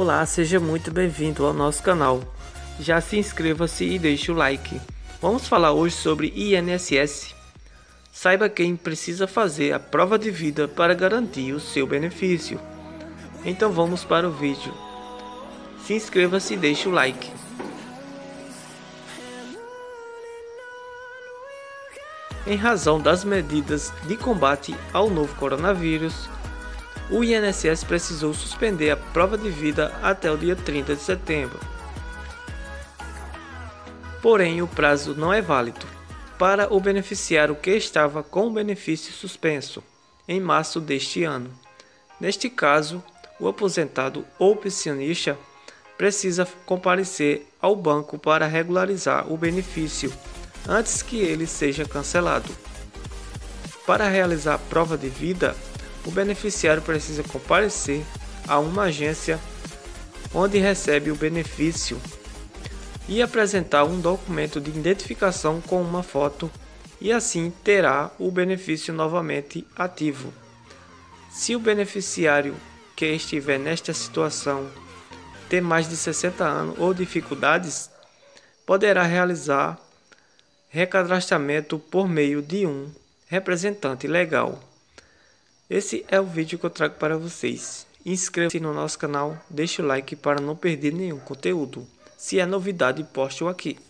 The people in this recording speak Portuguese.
Olá, seja muito bem-vindo ao nosso canal. Já se inscreva-se e deixe o like. Vamos falar hoje sobre INSS. Saiba quem precisa fazer a prova de vida para garantir o seu benefício. Então vamos para o vídeo. Se inscreva-se e deixe o like. Em razão das medidas de combate ao novo coronavírus, o INSS precisou suspender a prova de vida até o dia 30 de setembro. Porém, o prazo não é válido para o beneficiário que estava com o benefício suspenso em março deste ano. Neste caso, o aposentado ou pensionista precisa comparecer ao banco para regularizar o benefício antes que ele seja cancelado. Para realizar a prova de vida, o beneficiário precisa comparecer a uma agência onde recebe o benefício e apresentar um documento de identificação com uma foto, e assim terá o benefício novamente ativo. Se o beneficiário que estiver nesta situação ter mais de 60 anos ou dificuldades, poderá realizar recadastramento por meio de um representante legal. Esse é o vídeo que eu trago para vocês. Inscreva-se no nosso canal, deixe o like para não perder nenhum conteúdo. Se é novidade, poste-o aqui.